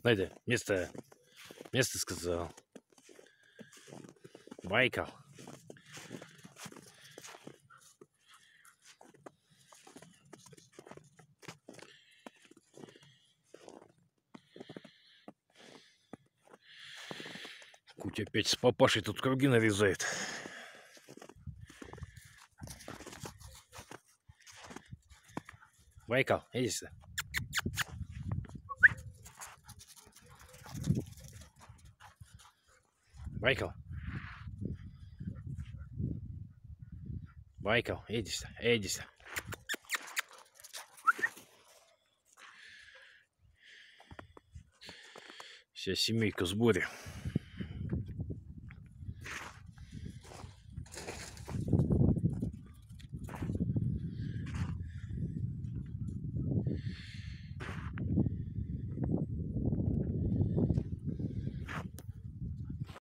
Надя, место сказал. Байкал. Куть опять с папашей тут круги нарезает. Байкал, иди сюда. Байкал. Байкал, иди сюда, иди сюда. Вся семейка в сборе.